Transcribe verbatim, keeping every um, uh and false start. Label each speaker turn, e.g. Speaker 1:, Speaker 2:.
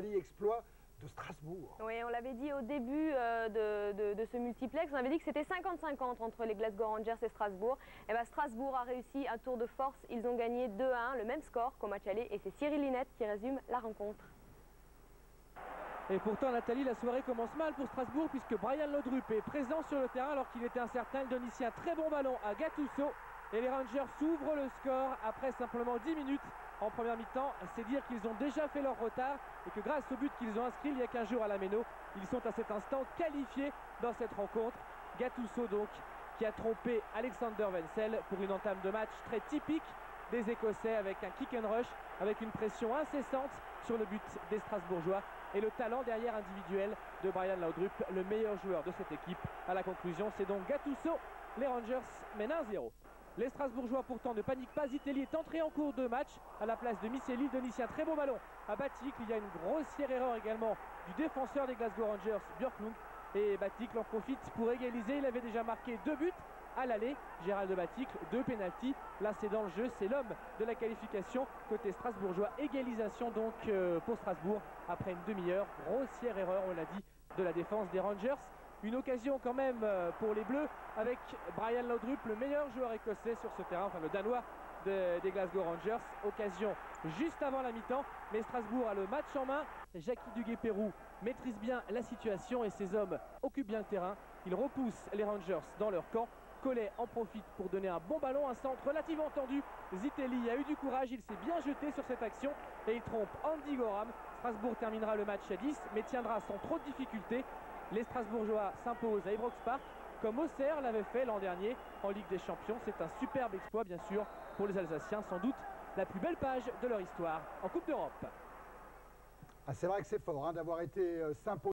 Speaker 1: Nathalie, exploit de Strasbourg.
Speaker 2: Oui, on l'avait dit au début euh, de, de, de ce multiplex, on avait dit que c'était cinquante cinquante entre les Glasgow Rangers et Strasbourg. Et bien Strasbourg a réussi un tour de force, ils ont gagné deux à un, le même score qu'au match aller, et c'est Cyril Linette qui résume la rencontre.
Speaker 3: Et pourtant Nathalie, la soirée commence mal pour Strasbourg puisque Brian Laudrup est présent sur le terrain alors qu'il était incertain. Il donne ici un très bon ballon à Gattuso et les Rangers s'ouvrent le score après simplement dix minutes en première mi-temps. C'est dire qu'ils ont déjà fait leur retard et que grâce au but qu'ils ont inscrit il y a quinze jours à la Méno, ils sont à cet instant qualifiés dans cette rencontre. Gattuso donc qui a trompé Alexander Wenzel pour une entame de match très typique des Écossais avec un kick and rush, avec une pression incessante sur le but des Strasbourgeois et le talent derrière individuel de Brian Laudrup, le meilleur joueur de cette équipe. À la conclusion, c'est donc Gattuso. Les Rangers mènent un zéro. Les Strasbourgeois pourtant ne paniquent pas. Zitelli est entré en cours de match à la place de Misselli. Donne ici un très beau ballon à Baticle. Il y a une grossière erreur également du défenseur des Glasgow Rangers, Björklund. Et Baticle en profite pour égaliser. Il avait déjà marqué deux buts à l'aller. Gérald Baticle, deux pénaltys. Là c'est dans le jeu, c'est l'homme de la qualification côté strasbourgeois. Égalisation donc euh, pour Strasbourg après une demi-heure. Grossière erreur, on l'a dit, de la défense des Rangers. Une occasion quand même euh, pour les Bleus avec Brian Laudrup, le meilleur joueur écossais sur ce terrain, enfin le Danois de, des Glasgow Rangers. Occasion juste avant la mi-temps, mais Strasbourg a le match en main. Jackie Duguay-Pérou maîtrise bien la situation et ses hommes occupent bien le terrain. Ils repoussent les Rangers dans leur camp. Collet en profite pour donner un bon ballon, un centre relativement tendu. Zitelli a eu du courage, il s'est bien jeté sur cette action et il trompe Andy Gorham. Strasbourg terminera le match à dix mais tiendra sans trop de difficultés. Les Strasbourgeois s'imposent à Ibrox Park comme Auxerre l'avait fait l'an dernier en Ligue des Champions. C'est un superbe exploit bien sûr pour les Alsaciens, sans doute la plus belle page de leur histoire en Coupe d'Europe.
Speaker 1: Ah, c'est vrai que c'est fort hein, d'avoir été euh, s'imposer.